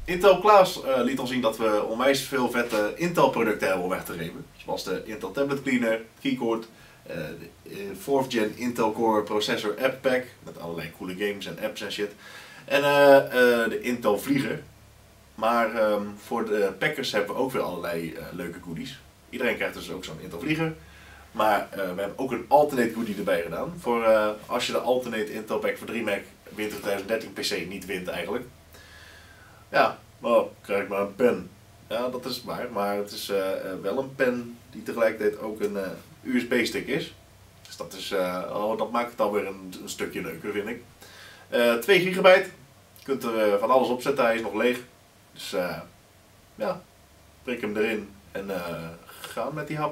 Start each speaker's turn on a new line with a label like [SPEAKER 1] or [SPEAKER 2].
[SPEAKER 1] Intel Klaas liet al zien dat we onwijs veel vette Intel producten hebben om weg te geven. Zoals de Intel Tablet Cleaner, Keycord, de 4th Gen Intel Core Processor App Pack met allerlei coole games en apps en shit. En de Intel Vlieger. Maar voor de packers hebben we ook weer allerlei leuke goodies. Iedereen krijgt dus ook zo'n Intel Vlieger. Maar we hebben ook een alternate goodie erbij gedaan. Voor als je de alternate Intel Pack voor 3 Mac winter 2013 PC niet wint eigenlijk. Ja, nou, krijg ik maar een pen. Ja, dat is waar. Maar het is wel een pen die tegelijkertijd ook een USB-stick is. Dus dat, dat maakt het alweer een stukje leuker, vind ik. 2 gigabyte. Je kunt er van alles op zetten. Hij is nog leeg. Dus ja, prik hem erin en gaan met die hap.